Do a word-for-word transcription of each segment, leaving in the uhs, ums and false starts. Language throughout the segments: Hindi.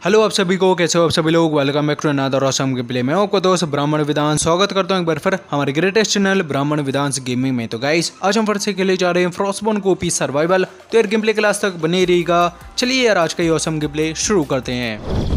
हेलो आप सभी को, कैसे हो आप सभी लोग। Welcome back to another awesome game play में आपको दोस्त ब्राह्मण विधान स्वागत करता हूं एक बार फिर हमारे ग्रेटेस्ट चैनल ब्राह्मण विधान गेमिंग में। तो गाइस आज हम फिर से खेले जा रहे हैं फ्रॉस्टबोर्न कॉपी सर्वाइवल। तो यार गेम प्ले क्लास तक बने रहिएगा। चलिए यार आज का ये ऑसम गेम प्ले शुरू करते हैं।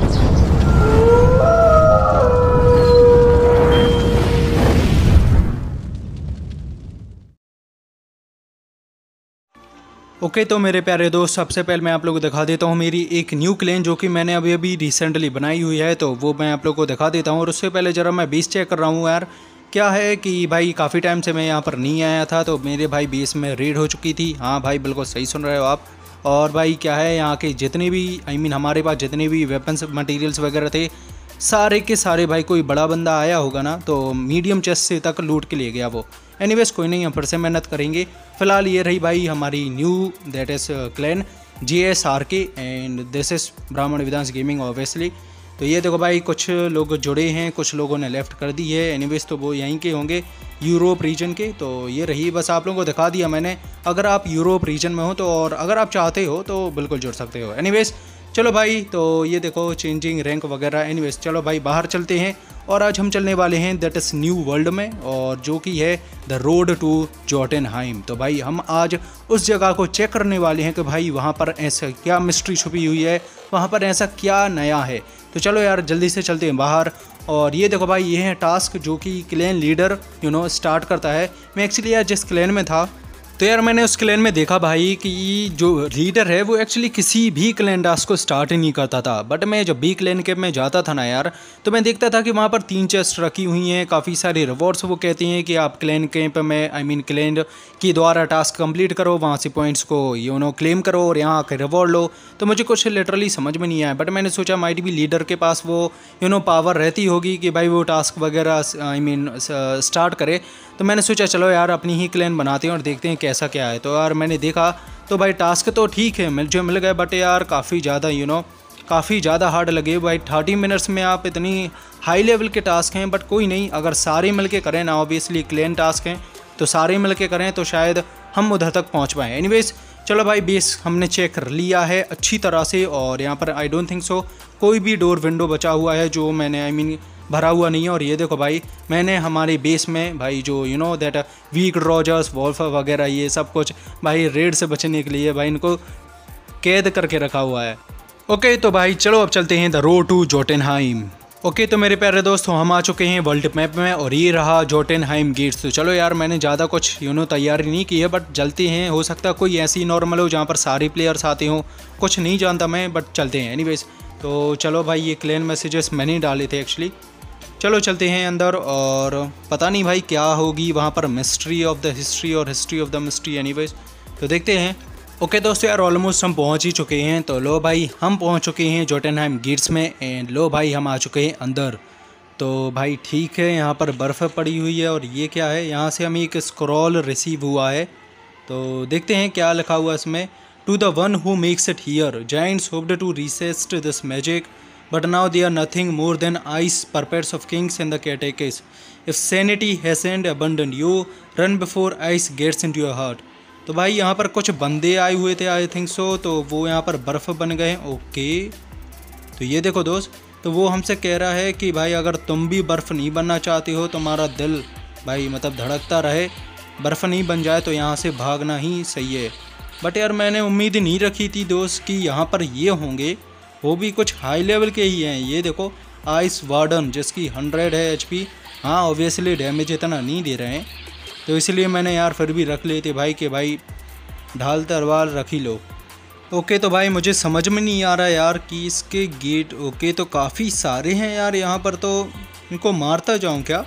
ओके okay, तो मेरे प्यारे दोस्त सबसे पहले मैं आप लोगों को दिखा देता हूँ मेरी एक न्यू क्लेन जो कि मैंने अभी अभी रिसेंटली बनाई हुई है। तो वो मैं आप लोगों को दिखा देता हूँ। और उससे पहले ज़रा मैं बेस चेक कर रहा हूँ यार। क्या है कि भाई काफ़ी टाइम से मैं यहाँ पर नहीं आया था तो मेरे भाई बेस में रेड हो चुकी थी। हाँ भाई बिल्कुल सही सुन रहे हो आप। और भाई क्या है यहाँ के जितने भी आई मीन हमारे पास जितने भी वेपन्स मटीरियल्स वगैरह थे सारे के सारे भाई कोई बड़ा बंदा आया होगा ना तो मीडियम चेस्ट से तक लूट के ले गया वो। एनीवेज कोई नहीं, हम फिर से मेहनत करेंगे। फिलहाल ये रही भाई हमारी new that is clan G S R K and this is Brahman Vidhan gaming obviously. तो ये देखो भाई कुछ लोग जुड़े हैं, कुछ लोगों ने लेफ़्ट कर दी है। एनीवेज तो वो यहीं के होंगे यूरोप रीजन के। तो ये रही, बस आप लोगों को दिखा दिया मैंने। अगर आप यूरोप रीजन में हो तो और अगर आप चाहते हो तो बिल्कुल जुड़ सकते हो। एनीवेज चलो भाई, तो ये देखो चेंजिंग रैंक वगैरह। एनीवेज चलो भाई बाहर चलते हैं और आज हम चलने वाले हैं दैट इज़ न्यू वर्ल्ड में, और जो कि है द रोड टू जोटनहाइम। तो भाई हम आज उस जगह को चेक करने वाले हैं कि भाई वहाँ पर ऐसा क्या मिस्ट्री छुपी हुई है, वहाँ पर ऐसा क्या नया है। तो चलो यार जल्दी से चलते हैं बाहर। और ये देखो भाई ये है टास्क जो कि clan leader you know start करता है। मैं एक्चुअली यार जिस क्लैन में था तो यार मैंने उस क्लैन में देखा भाई कि जो लीडर है वो एक्चुअली किसी भी क्लैन टास्क को स्टार्ट ही नहीं करता था। बट मैं जब भी क्लैन कैंप में जाता था ना यार तो मैं देखता था कि वहाँ पर तीन चेस्ट रखी हुई हैं, काफ़ी सारे रिवॉर्ड्स वो कहते हैं कि आप क्लैन कैंप में आई मीन क्लैन के द्वारा टास्क कंप्लीट करो, वहाँ से पॉइंट्स को यू नो क्लेम करो और यहाँ आकर रिवॉर्ड लो। तो मुझे कुछ लिटरली समझ में नहीं आया, बट मैंने सोचा माइट भी लीडर के पास वो यू नो पावर रहती होगी कि भाई वो टास्क वगैरह आई मीन स्टार्ट करे। तो मैंने सोचा चलो यार अपनी ही क्लैन बनाते हैं और देखते हैं कैसा क्या है। तो यार मैंने देखा तो भाई टास्क तो ठीक है मिल जो मिल गए, बट यार काफ़ी ज़्यादा यू नो काफ़ी ज़्यादा हार्ड लगे भाई। थर्टी मिनट्स में आप इतनी हाई लेवल के टास्क हैं, बट कोई नहीं, अगर सारे मिल के करें ना, ऑब्वियसली क्लैन टास्क हैं तो सारे मिल के करें तो शायद हम उधर तक पहुँच पाएँ। एनीवेज चलो भाई बेस हमने चेक कर लिया है अच्छी तरह से, और यहाँ पर आई डोंट थिंक सो कोई भी डोर विंडो बचा हुआ है जो मैंने आई मीन भरा हुआ नहीं है। और ये देखो भाई मैंने हमारे बेस में भाई जो you know that weak draugrs wolf वगैरह ये सब कुछ भाई रेड से बचने के लिए भाई इनको कैद करके रखा हुआ है। ओके तो भाई चलो अब चलते हैं the road to Jotunheim. Okay तो मेरे प्यारे दोस्तों हम आ चुके हैं वर्ल्ड मैप में और ये रहा जोटनहाइम गेट्स। तो चलो यार मैंने ज़्यादा कुछ यू नो तैयारी नहीं की है, बट चलते हैं। हो सकता है कोई ऐसी नॉर्मल हो जहाँ पर सारे प्लेयर्स आते हों, कुछ नहीं जानता मैं, बट चलते हैं। एनीवेज तो चलो भाई ये क्लैन मैसेजेस मैंने डाले थे एक्चुअली। चलो चलते हैं अंदर और पता नहीं भाई क्या होगी वहाँ पर, मिस्ट्री ऑफ द हिस्ट्री और history of the mystery. Anyways तो देखते हैं। ओके दोस्तों यार ऑलमोस्ट हम पहुँच ही चुके हैं। तो लो भाई हम पहुँच चुके हैं जोटनहाइम गेट्स में एंड लो भाई हम आ चुके हैं अंदर। तो भाई ठीक है यहाँ पर बर्फ़ पड़ी हुई है और ये क्या है, यहाँ से हमें एक स्क्रॉल रिसीव हुआ है। तो देखते हैं क्या लिखा हुआ इसमें। To the one who makes it here giants hoped to resist this magic but now they are nothing more than ice puppets of kings and the caretakers. If sanity hasn't abandoned you, run before ice gets into your heart. तो भाई यहाँ पर कुछ बंदे आए हुए थे आई थिंक सो, तो वो यहाँ पर बर्फ़ बन गए। ओके तो ये देखो दोस्त, तो वो हमसे कह रहा है कि भाई अगर तुम भी बर्फ़ नहीं बनना चाहते हो, तुम्हारा दिल भाई मतलब धड़कता रहे, बर्फ़ नहीं बन जाए तो यहाँ से भागना ही सही है। बट यार मैंने उम्मीद नहीं रखी थी दोस्त कि यहाँ पर ये होंगे, वो भी कुछ हाई लेवल के ही हैं। ये देखो आइस वार्डन जिसकी हंड्रेड है एचपी। हाँ ऑब्वियसली डैमेज इतना नहीं दे रहे हैं तो इसलिए मैंने यार फिर भी रख लिए थे भाई कि भाई ढाल तलवार रख ही लो। ओके तो भाई मुझे समझ में नहीं आ रहा यार कि इसके गेट ओके तो काफ़ी सारे हैं यार यहाँ पर, तो इनको मारता जाऊँ क्या?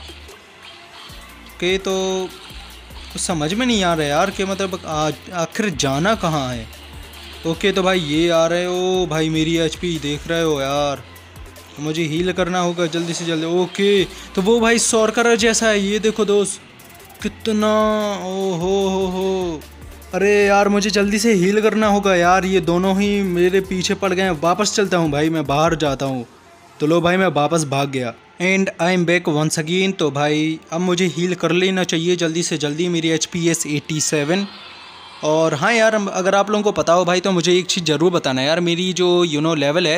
ओके तो, तो समझ में नहीं आ रहा यार कि मतलब आखिर जाना कहाँ है। ओके तो भाई ये आ रहे हो भाई, मेरी एचपी देख रहे हो यार, तो मुझे हील करना होगा जल्दी से जल्दी। ओके तो वो भाई सॉर्करर जैसा है, ये देखो दोस्त कितना, ओ हो हो हो अरे यार मुझे जल्दी से हील करना होगा यार, ये दोनों ही मेरे पीछे पड़ गए हैं। वापस चलता हूँ भाई, मैं बाहर जाता हूँ। तो लो भाई मैं वापस भाग गया and I am back once again. तो भाई अब मुझे हील कर लेना चाहिए जल्दी से जल्दी। मेरी H P S at seven. और हाँ यार अगर आप लोगों को पता हो भाई तो मुझे एक चीज़ ज़रूर बताना यार, मेरी जो यू नो लेवल है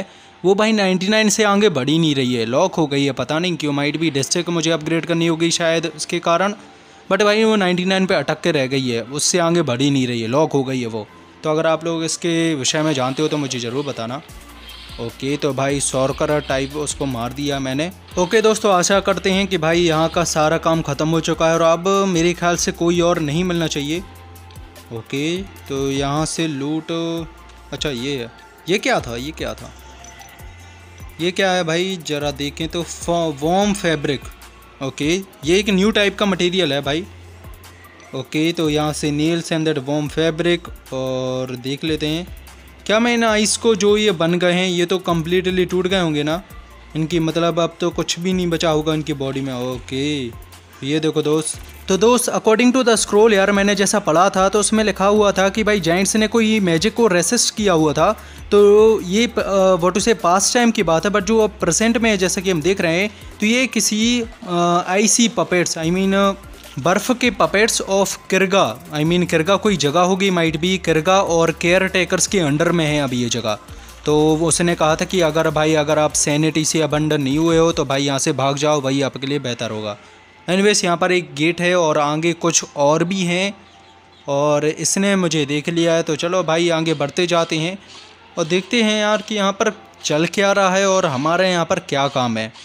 वो भाई निन्यानवे से आगे बढ़ ही नहीं रही है, लॉक हो गई है। पता नहीं क्यों, माइट भी डिस्ट्रिक्ट मुझे अपग्रेड करनी होगी शायद इसके कारण, बट भाई वो निन्यानवे पे अटक के रह गई है, उससे आगे बढ़ ही नहीं रही है, लॉक हो गई है वो। तो अगर आप लोग इसके विषय में जानते हो तो मुझे ज़रूर बताना। ओके तो भाई सॉर्कर टाइप उसको मार दिया मैंने। ओके दोस्तों, आशा करते हैं कि भाई यहाँ का सारा काम ख़त्म हो चुका है और अब मेरे ख्याल से कोई और नहीं मिलना चाहिए। ओके तो यहाँ से लूट, अच्छा ये है, ये क्या था, ये क्या था, ये क्या है भाई ज़रा देखें तो, वॉर्म फैब्रिक। ओके ये एक न्यू टाइप का मटेरियल है भाई। ओके तो यहाँ से nails and that warm fabric, और देख लेते हैं क्या मैं इन आइस को, जो ये बन गए हैं ये तो कम्प्लीटली टूट गए होंगे ना इनकी, मतलब अब तो कुछ भी नहीं बचा होगा इनकी बॉडी में। ओके ये देखो दोस्त, तो दोस्त अकॉर्डिंग टू द स्क्रॉल यार, मैंने जैसा पढ़ा था तो उसमें लिखा हुआ था कि भाई जाइंट्स ने कोई मैजिक को रेसिस्ट किया हुआ था, तो ये what to say past time की बात है, बट जो अब प्रेजेंट में जैसा कि हम देख रहे हैं तो ये किसी आईसी पपेट्स, आई मीन बर्फ़ के puppets of Kirga, I mean Kirga कोई जगह होगी, माइट भी किरगा और केयर टेकर्स के अंडर में है अभी ये जगह। तो उसने कहा था कि अगर भाई अगर आप सैनिटी से अबंडन नहीं हुए हो तो भाई यहाँ से भाग जाओ, वही आपके लिए बेहतर होगा। एनीवेज यहाँ पर एक गेट है और आगे कुछ और भी हैं, और इसने मुझे देख लिया है, तो चलो भाई आगे बढ़ते जाते हैं और देखते हैं यार कि यहाँ पर चल क्या रहा है और हमारे यहाँ पर क्या काम है।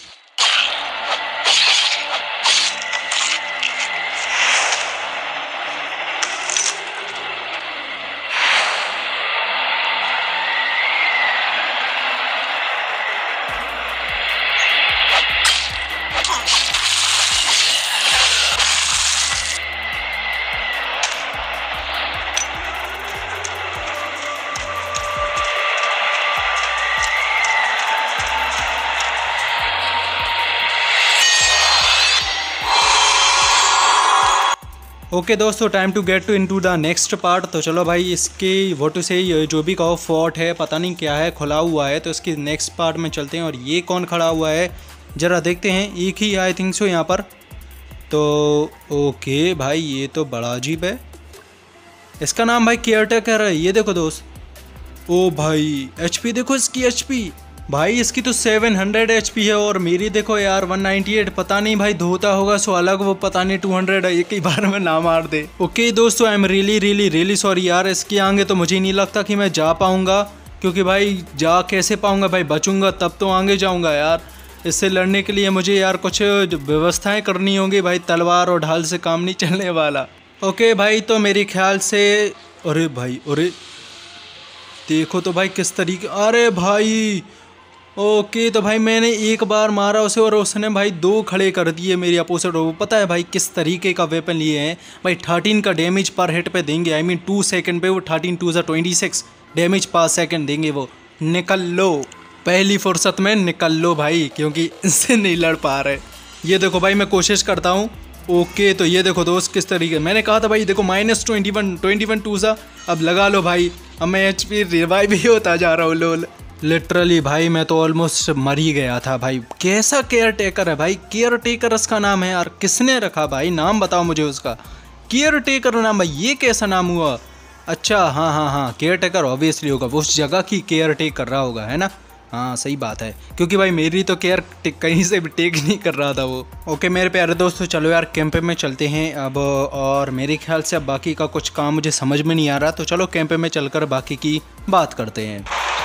ओके दोस्तों, time to get to into the next part. तो चलो भाई इसके वोटू से जो भी कहो फोर्ट है, पता नहीं क्या है, खुला हुआ है, तो इसके नेक्स्ट पार्ट में चलते हैं। और ये कौन खड़ा हुआ है ज़रा देखते हैं, एक ही आई थिंक सो यहाँ पर। तो ओके भाई ये तो बड़ा अजीब है, इसका नाम भाई केयर टेकर है। ये देखो दोस्त, ओ भाई एचपी देखो इसकी, एचपी भाई इसकी तो सात सौ एचपी है और मेरी देखो यार एक सौ अट्ठानवे। पता नहीं भाई धोता होगा सो अलग, वो पता नहीं दो सौ है, एक ही बार में ना मार दे। ओके दोस्तों, I am really really really sorry यार, इसके आगे तो मुझे नहीं लगता कि मैं जा पाऊंगा, क्योंकि भाई जा कैसे पाऊंगा भाई, बचूंगा तब तो आगे जाऊंगा यार। इससे लड़ने के लिए मुझे यार कुछ व्यवस्थाएं करनी होंगी भाई, तलवार और ढाल से काम नहीं चलने वाला। ओके भाई तो मेरे ख्याल से, अरे भाई अरे देखो तो भाई किस तरीके, अरे भाई ओके तो भाई मैंने एक बार मारा उसे और उसने भाई दो खड़े कर दिए मेरी अपोजिट। वो पता है भाई किस तरीके का वेपन लिए हैं भाई, थर्टीन का डैमेज पर हिट पे देंगे, आई मीन टू सेकंड पे वो थर्टीन टू ज़ा twenty six damage per second देंगे वो। निकल लो पहली फुर्सत में, निकल लो भाई, क्योंकि इनसे नहीं लड़ पा रहे। ये देखो भाई मैं कोशिश करता हूँ। ओके तो ये देखो दोस्त किस तरीके, मैंने कहा था भाई देखो minus twenty one twenty one to ज़ा, अब लगा लो भाई, अब मैं एच पी रिवाइव ही होता जा रहा हूँ। लोल लिटरली भाई मैं तो ऑलमोस्ट मर ही गया था भाई। कैसा केयर टेकर है भाई, केयर टेकर उसका नाम है यार, किसने रखा भाई, नाम बताओ मुझे उसका, केयर टेकर नाम भाई, ये कैसा नाम हुआ। अच्छा हाँ हाँ हाँ केयर टेकर ऑब्वियसली होगा, वो उस जगह की केयर टेक कर रहा होगा, है ना। हाँ सही बात है, क्योंकि भाई मेरी तो केयर कहीं से भी टेक नहीं कर रहा था वो। ओके मेरे प्यारे दोस्तों, चलो यार कैंप में चलते हैं अब, और मेरे ख्याल से अब बाकी का कुछ काम मुझे समझ में नहीं आ रहा, तो चलो कैंप में चलकर बाकी की बात करते हैं।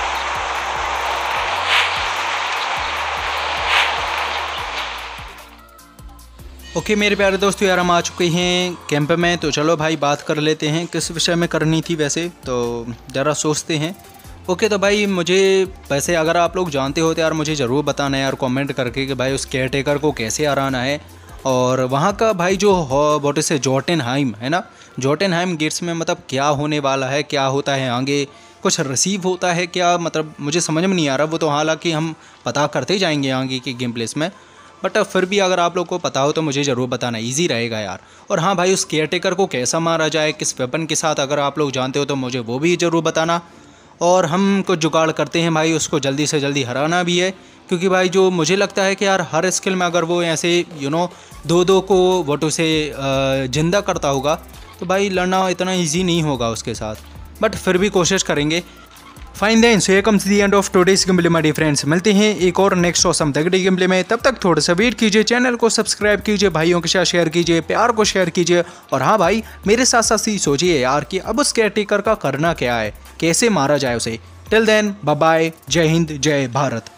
ओके okay, मेरे प्यारे दोस्तों यार हम आ चुके हैं कैंप में, तो चलो भाई बात कर लेते हैं किस विषय में करनी थी वैसे, तो ज़रा सोचते हैं। ओके okay, तो भाई मुझे वैसे अगर आप लोग जानते हो तो यार मुझे ज़रूर बताना है यार कमेंट करके कि भाई उस केयर टेकर को कैसे हराना है। और वहाँ का भाई जो बोटे से जोटनहाइम है ना, जोटनहाइम गेट्स में मतलब क्या होने वाला है, क्या होता है आगे, कुछ रिसीव होता है क्या, मतलब मुझे समझ में नहीं आ रहा। वो तो हालांकि हम पता करते जाएंगे आगे के गेम प्लेस में, बट फिर भी अगर आप लोग को पता हो तो मुझे ज़रूर बताना, इजी रहेगा यार। और हाँ भाई उस केयर टेकर को कैसा मारा जाए, किस वेपन के साथ, अगर आप लोग जानते हो तो मुझे वो भी ज़रूर बताना। और हम कुछ जुगाड़ करते हैं भाई, उसको जल्दी से जल्दी हराना भी है, क्योंकि भाई जो मुझे लगता है कि यार हर स्किल में अगर वो ऐसे यू नो दो दो को वोटों से ज़िंदा करता होगा तो भाई लड़ना इतना ईजी नहीं होगा उसके साथ, बट फिर भी कोशिश करेंगे। फाइन देन, सो ये comes the end of today's game play my dear friends. मिलते हैं एक और नेक्स्ट ऑसम तगड़ी गेम प्ले में, तब तक थोड़ा सा वेट कीजिए, चैनल को सब्सक्राइब कीजिए, भाइयों के साथ शेयर कीजिए, प्यार को शेयर कीजिए। और हाँ भाई, मेरे साथ साथ ही सोचिए यार कि अब उस केयरटेकर का करना क्या है, कैसे मारा जाए उसे। टिल देन बाय बाय, जय हिंद जय भारत।